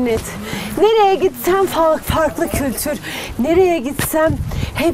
cennet. Nereye gitsem farklı kültür. Nereye gitsem hep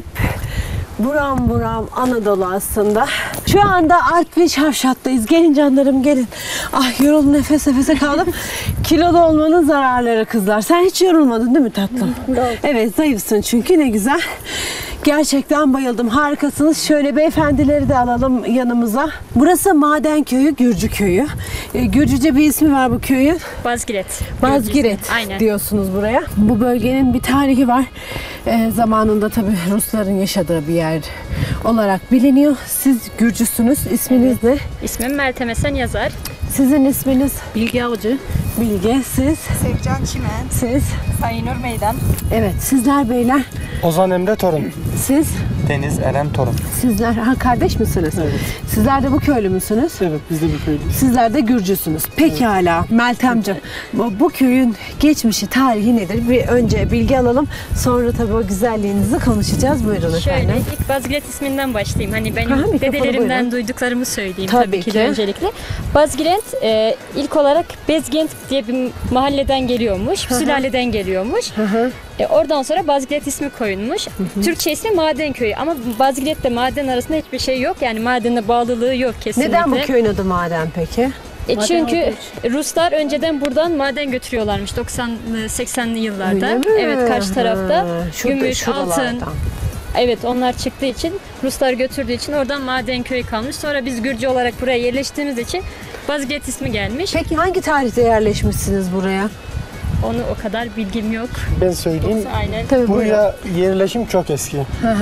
buram buram Anadolu aslında. Şu anda Artvin Şavşat'tayız. Gelin canlarım gelin. Ah yoruldum, nefes nefese kaldım. Kilolu olmanın zararları kızlar. Sen hiç yorulmadın değil mi tatlım? Evet, zayıfsın çünkü, ne güzel. Gerçekten bayıldım. Harikasınız. Şöyle beyefendileri de alalım yanımıza. Burası Maden Köyü, Gürcü Köyü. Gürcüce bir ismi var bu köyün. Bazgiret. Bazgiret diyorsunuz buraya. Bu bölgenin bir tarihi var. Zamanında tabii Rusların yaşadığı bir yer olarak biliniyor. Siz Gürcüsünüz. İsminiz ne? İsmim Meltem Esen Yazar. Sizin isminiz? Bilge Avcı. Bilge. Siz? Sevcan Çimen. Siz? Sayınur Meydan. Evet. Sizler beyler? Ozan Emre Torun. Siz? Deniz Eren Torun. Sizler kardeş misiniz? Evet. Sizler de bu köylü müsünüz? Evet, biz de bu köylüyüz. Sizler de Gürcüsünüz. Pekala. Meltemciğim, bu köyün geçmişi, tarihi nedir? Bir önce bilgi alalım. Sonra tabii o güzelliğinizi konuşacağız. Buyurun Şöyle, efendim. ilk Bazgiret isminden başlayayım. Hani ben Mikrofonu dedelerimden buyurun. duyduklarımı söyleyeyim Tabii tabii ki ki. de öncelikle. Bazgiret ilk olarak Bezgent diye bir mahalleden geliyormuş. Sülaleden geliyormuş. Oradan sonra Bazgiret ismi koyulmuş. Türkçe ismi Maden Köyü. Ama Bazgiret'le maden arasında hiçbir şey yok. Yani madenle bağlılığı yok kesinlikle. Neden bu köyün adı Maden peki? Çünkü Ruslar önceden buradan maden götürüyorlarmış 90'lı 80'li yıllarda. Öyle mi? Evet, karşı tarafta gümüş, şuralardan. altın. Evet, onlar çıktığı için, Ruslar götürdüğü için oradan Maden Köyü kalmış. Sonra biz Gürcü olarak buraya yerleştiğimiz için Bazgiret ismi gelmiş. Peki hangi tarihte yerleşmişsiniz buraya? Onu o kadar bilgim yok. Ben söyleyeyim. Aynen. Tabii buyurun. Buraya yerleşim çok eski.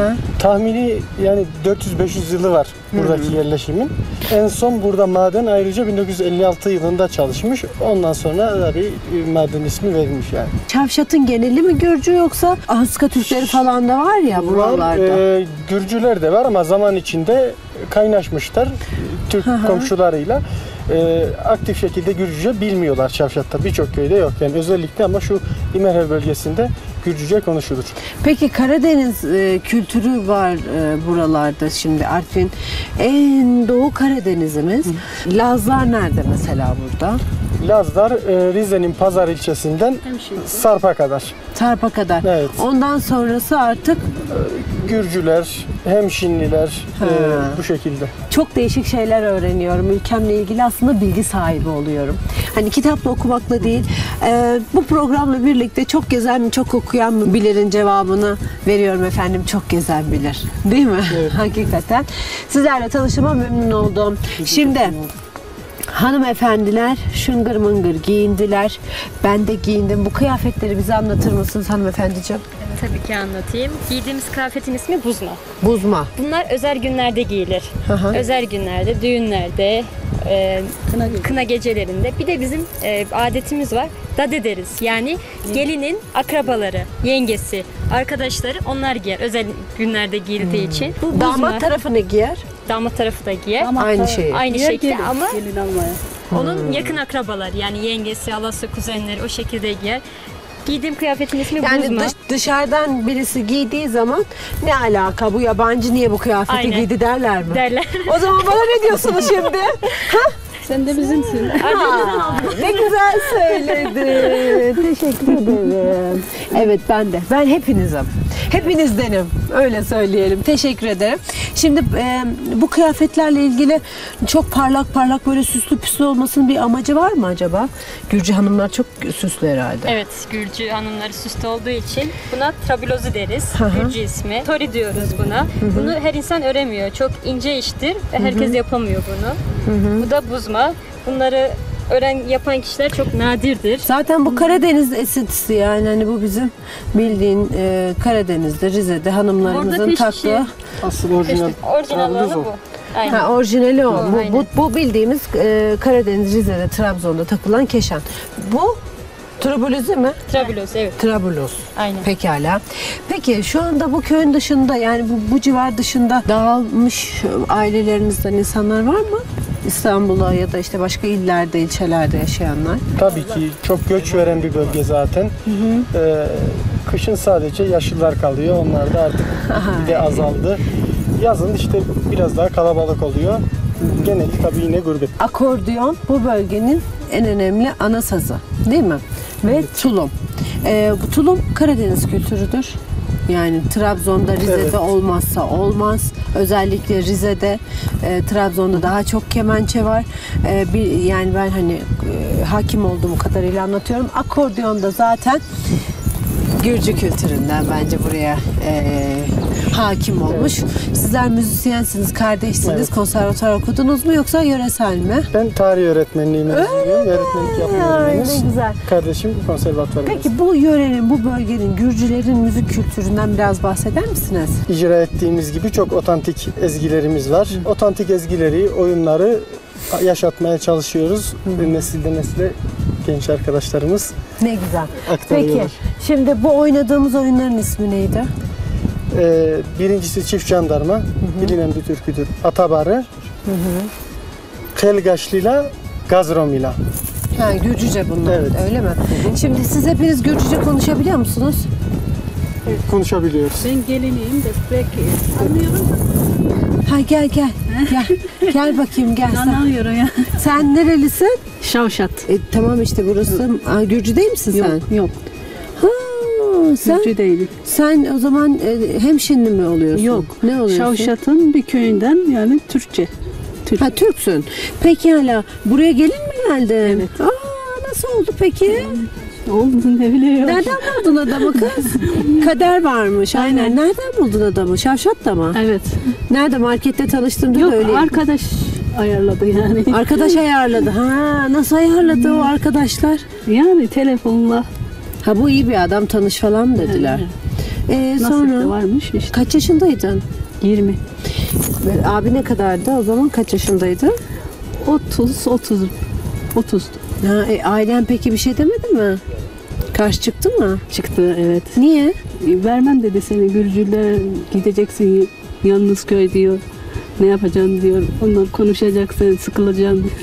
Tahmini yani 400-500 yılı var buradaki yerleşimin. En son burada maden ayrıca 1956 yılında çalışmış. Ondan sonra tabii maden ismi verilmiş yani. Şavşat'ın geneli mi Gürcü, yoksa Ahıska Türkleri falan da var ya buralarda? Gürcüler de var ama zaman içinde kaynaşmışlar Türk komşularıyla. Aktif şekilde Gürcüce bilmiyorlar Şavşat'ta. Birçok köyde yok yani, özellikle ama şu İmerher bölgesinde Gürcüce konuşulur. Peki Karadeniz kültürü var buralarda şimdi. Artvin en doğu Karadeniz'imiz. Lazlar nerede mesela burada? Lazlar Rize'nin Pazar ilçesinden Sarp'a kadar. Sarp'a kadar. Evet. Ondan sonrası artık Gürcüler, Hemşinliler bu şekilde. çok değişik şeyler öğreniyorum. Ülkemle ilgili aslında bilgi sahibi oluyorum. Hani kitapla okumakla değil, bu programla birlikte çok gezen mi, çok okuyan mı bilirin cevabını veriyorum efendim. Çok gezen bilir. Değil mi? Evet. Hakikaten. Sizlerle tanışıma memnun oldum. Şimdi hanımefendiler şıngır mıngır giyindiler. Ben de giyindim. Bu kıyafetleri bize anlatır mısınız hanımefendiciğim? Tabii ki anlatayım. Giydiğimiz kıyafetin ismi buzma. Buzma. Bunlar özel günlerde giyilir. Özel günlerde, düğünlerde, kına gecelerinde. Bir de bizim adetimiz var. Dade deriz. Yani gelinin akrabaları, yengesi, arkadaşları, onlar giyer. Özel günlerde giyildiği için. Bu buzma. Damat tarafı ne giyer? Damat tarafı da giyer. Aynı şeyi. Aynı şekilde ama onun yakın akrabaları, yani yengesi, halası, kuzenleri o şekilde giyer. Giydiğim kıyafetin ismi Yani buzma. dışarıdan birisi giydiği zaman ne alaka, bu yabancı niye bu kıyafeti Aynen. giydi derler mi? Derler. O zaman bana ne diyorsunuz şimdi? Sen de bizimsin. Ne güzel söyledin. Teşekkür ederim. Evet, ben de. Ben hepinizim. Hepinizdenim. Öyle söyleyelim. Teşekkür ederim. Şimdi bu kıyafetlerle ilgili çok parlak parlak, böyle süslü püslü olmasının bir amacı var mı acaba? Gürcü hanımlar çok süslü herhalde. Evet, Gürcü hanımları süslü olduğu için buna trabilozu deriz. Gürcü ismi. Tori diyoruz buna. Bunu her insan öremiyor. Çok ince iştir ve herkes yapamıyor bunu. Bu da buzma. Bunları yapan kişiler çok nadirdir. Zaten bu Karadeniz esintisi, yani hani bu bizim bildiğin Karadeniz'de, Rize'de hanımlarımızın taktığı. Asıl orijinal Orijinal olanı bu. Aynen. Ha, orijinali o. Aynen. Bu bildiğimiz Karadeniz, Rize'de, Trabzon'da takılan keşan. Bu trabuluzu mi? Trabiloz, evet. Trabulus. Aynen. Pekala. Peki şu anda bu köyün dışında, yani bu civar dışında dağılmış ailelerinizden insanlar var mı? İstanbul'a ya da işte başka illerde, ilçelerde yaşayanlar. Tabii ki çok göç veren bir bölge zaten. Kışın sadece yaşlılar kalıyor. Onlar da artık bir de azaldı. Yazın işte biraz daha kalabalık oluyor. Geneli tabii yine gurbet. Akordeon bu bölgenin en önemli ana sazı, değil mi? Ve tulum. Bu tulum Karadeniz kültürüdür. Yani Trabzon'da, Rize'de Evet. olmazsa olmaz. Özellikle Rize'de, Trabzon'da daha çok kemençe var. Yani ben hani hakim olduğum kadarıyla anlatıyorum. Akordeon da zaten Gürcü kültüründen bence buraya hakim olmuş. Sizler müzisyensiniz, kardeşsiniz. Evet. Konservatuvar okudunuz mu yoksa yöresel mi? Ben tarih öğretmenliği mezunuyum. Öğretmenlik yapmıyorum Ay, henüz. ne güzel. Kardeşim konservatuvar mezunu. Peki bu yörenin, bu bölgenin, Gürcülerin müzik kültüründen biraz bahseder misiniz? İcra ettiğimiz gibi çok otantik ezgilerimiz var. Otantik ezgileri, oyunları yaşatmaya çalışıyoruz. Nesilden nesile genç arkadaşlarımız Ne güzel. aktarıyorlar. Peki, şimdi bu oynadığımız oyunların ismi neydi? Birincisi çift jandarma, bilinen bir türküdür. Atabarı, Kelgaşlila, Gazromila. Ha, Gürcüce bunlar, Evet. öyle mi? Şimdi siz hepiniz Gürcüce konuşabiliyor musunuz? Konuşabiliyoruz. Ben geliniyim de pek anlıyorum. Ha gel. Gel bakayım gel sen. Anlamıyorum ya. Sen nerelisin? Şavşat. Tamam işte burası. Gürcü değil misin sen? Yok. Ha, sen Gürcü değilim. sen o zaman hemşinli mi oluyorsun? Yok. Ne oluyorsun? Şavşat'ın bir köyünden yani Türkçe. Türk. Ha Türksün. Peki hala buraya gelin mi geldin? Evet. Nasıl oldu peki? Oldu ne biliyorum. Nereden buldun adamı kız? Kader varmış. Aynen. Nereden buldun adamı? Şavşat'ta mı? Evet. Nerede? Markette tanıştın Yok da öyle. arkadaş ayarladı yani. Arkadaş ayarladı. Ha, nasıl ayarladı o arkadaşlar? Telefonla. Ha bu iyi bir adam, tanış falan mı dediler. Nasip de Sonra varmış işte. kaç yaşındaydın? 20. Abi ne kadardı? O zaman kaç yaşındaydı? 30. Ha, ailen peki bir şey demedi mi? Karşı çıktı mı? Çıktı evet. Niye? Vermem dedi seni Gürcüler gideceksin yalnız köy diyor. Ne yapacaksın diyor. Onlar konuşacaksın sıkılacaksın diyor.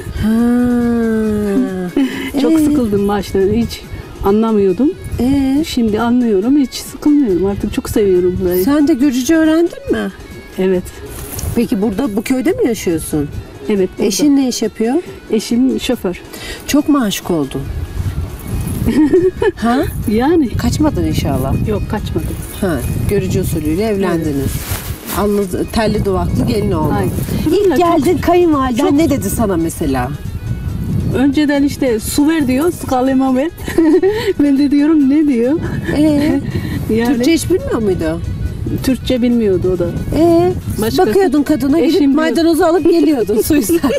Ha. Çok sıkıldım başta hiç anlamıyordum. Şimdi anlıyorum hiç sıkılmıyorum artık çok seviyorum burayı. Sen de Gürcüce öğrendin mi? Evet. Peki burada bu köyde mi yaşıyorsun? Evet. burada. Eşin ne iş yapıyor? Eşim şoför. Çok mu aşık oldun? Ha? Yani Kaçmadın inşallah. yok kaçmadım. Ha, görücü usulüyle evlendiniz. Allı, telli duvaklı gelin oldu. Aynen. İlk geldin kayınvaliden ne dedi sana mesela? Önceden işte su ver diyor, sıkalım ver. Ben de diyorum ne diyor? Yani Türkçe hiç bilmiyor muydu? Türkçe bilmiyordu o da. Başkası- Bakıyordun kadına gidip Eşim maydanozu alıp geliyordun su isterken.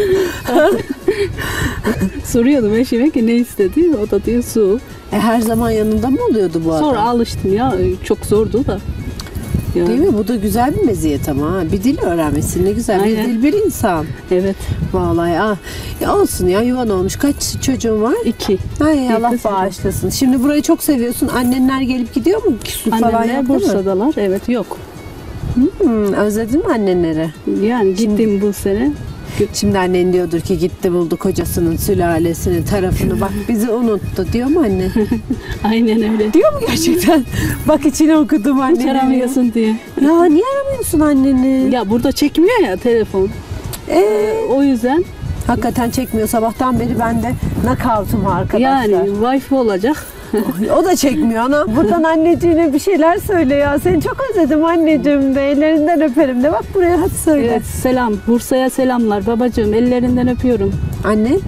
Soruyordum eşime ki ne istedi? O da diyor su. Her zaman yanında mı oluyordu bu adam? Sonra alıştım ya çok zordu da. Yani, Değil mi? Bu da güzel bir meziyet ama. Ha. Bir dil öğrenmesi ne güzel. Aynen. Bir dil bir insan. Evet. Vallahi ya olsun ya, yuvan olmuş. Kaç çocuğun var? 2. Ay Allah kız, bağışlasın. Şimdi burayı çok seviyorsun. Annenler gelip gidiyor mu? Su falan Annemler yaptı mı? Bursa'dalar. Evet yok. Özledin mi annenleri? Yani gittim bu sene. Şimdi annen diyordur ki gitti buldu kocasının sülalesini, tarafını. Bak bizi unuttu diyor mu anne? Aynen öyle. Diyor mu gerçekten? Bak içine okudum Hiç anneni. aramıyorsun diye. Ya niye aramıyorsun anneni? Ya burada çekmiyor ya telefon. O yüzden Hakikaten çekmiyor. Sabahtan beri ben de nakavtum arkadaşlar. yani Wi-Fi olacak. O da çekmiyor ana. Buradan anneciğine bir şeyler söyle ya. Seni çok özledim anneciğim de. Ellerinden öperim de. Bak buraya hadi söyle. Evet, selam. Bursa'ya selamlar. Babacığım ellerinden öpüyorum. Anne?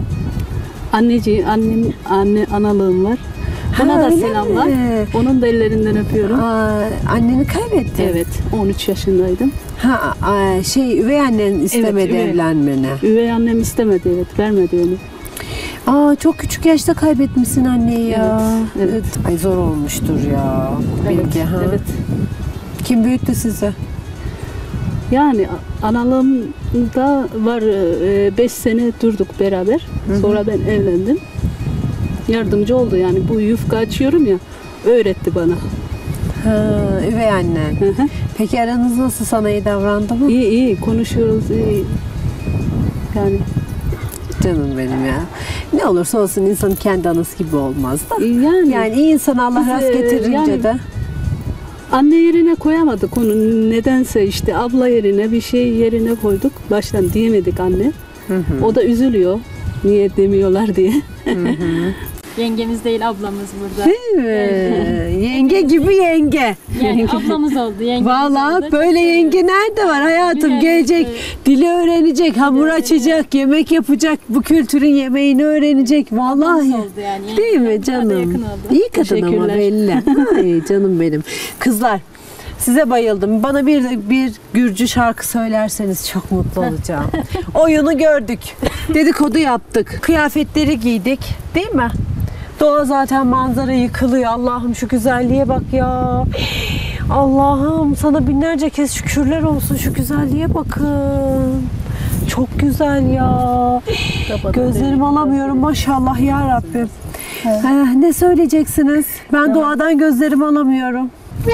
Anne analığım var. Ona Ha, da öyle selamlar. mi? Onun da ellerinden öpüyorum. Anneni kaybettin. Evet, 13 yaşındaydım. Üvey annen istemedi üvey. evlenmeni. Üvey annem istemedi, evet, vermedi onu. Çok küçük yaşta kaybetmişsin anneyi ya. Evet. Ay zor olmuştur ya. Bilge, ha? Evet. Kim büyüttü sizi? Yani analığımda var 5 sene durduk beraber. Sonra ben evlendim. Yardımcı oldu yani bu yufka açıyorum ya öğretti bana. Üvey annen. Hı hı. Peki aranız nasıl, sana iyi davrandı mı? İyi konuşuyoruz iyi. Yani Canım benim ya. Ne olursa olsun insanın kendi anası gibi olmaz da. yani iyi insan Allah Biz, rast getirince yani- de. anne yerine koyamadık onu. Nedense işte abla yerine bir şey yerine koyduk. Baştan diyemedik anne. O da üzülüyor. Niye demiyorlar diye. Yengemiz değil, ablamız burada. Değil mi? Yenge gibi yenge. Yani ablamız oldu, yengemiz Vallahi oldu. böyle yenge nerede var hayatım? Güzel, Gelecek, evet. dili öğrenecek, hamur açacak, yemek yapacak, bu kültürün yemeğini öğrenecek. Vallahi. Ablamız oldu yani. Değil mi Daha da canım? yakın oldu. İyi kadın ama Teşekkürler. belli. Ay canım benim. Kızlar, size bayıldım. Bana bir Gürcü şarkı söylerseniz çok mutlu olacağım. Oyunu gördük. Dedikodu yaptık. Kıyafetleri giydik. Değil mi? Doğa zaten, manzara yıkılıyor. Allah'ım şu güzelliğe bak ya. Allah'ım sana binlerce kez şükürler olsun, şu güzelliğe bakın. Çok güzel ya. Gözlerimi alamıyorum maşallah ya Rabbim. Ne söyleyeceksiniz? Ben doğadan gözlerimi alamıyorum.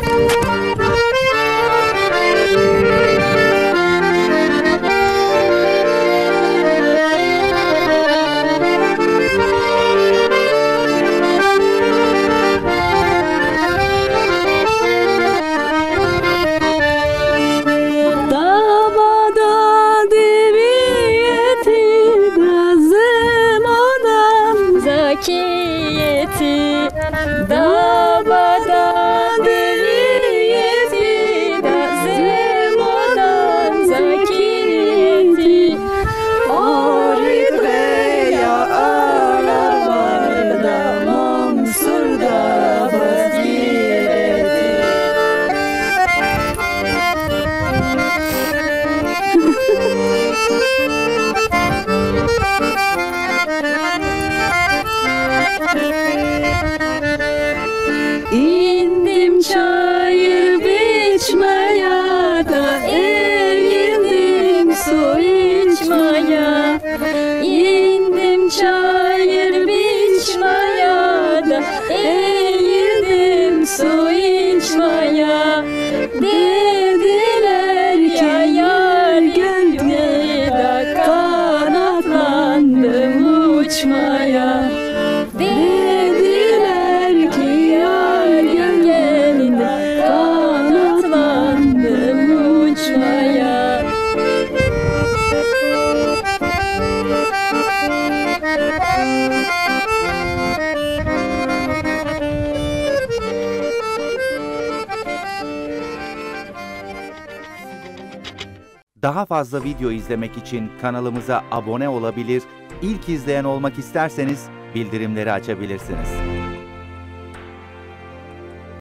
Davada deviyeti nazım odam Zakiyeti Dabada deviyeti Nazım odan zakiyeti Orhidreya aralarda Mansur'da vaziyeti. İndim çayır biçmeye da eğildim su içmeye. İndim çayır biçmaya da eğildim su içmaya. Dediler ya yar geldi da kanatlandım uçmaya. Dediler ki yar geldi de kanatlandım uçmaya. Daha fazla video izlemek için kanalımıza abone olabilir, ilk izleyen olmak isterseniz bildirimleri açabilirsiniz.